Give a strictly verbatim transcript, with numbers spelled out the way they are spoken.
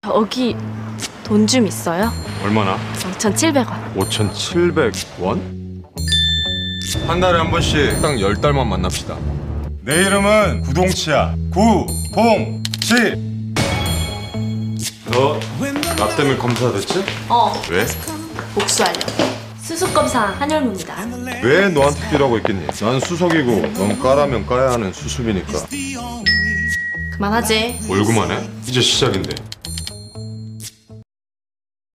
여기 돈 좀 있어요? 얼마나? 오천칠백 원. 오천칠백 원? 한 달에 한 번씩 딱 열 달만 만납시다. 내 이름은 구동치야. 구동치. 너 나 때문에 검사됐지? 어, 왜? 복수하려고. 수습검사 한열무입니다. 왜 너한테 뛰라고 했겠니? 난 수석이고 넌 까라면 까야 하는 수습이니까. 그만하지. 뭘 그만해? 이제 시작인데.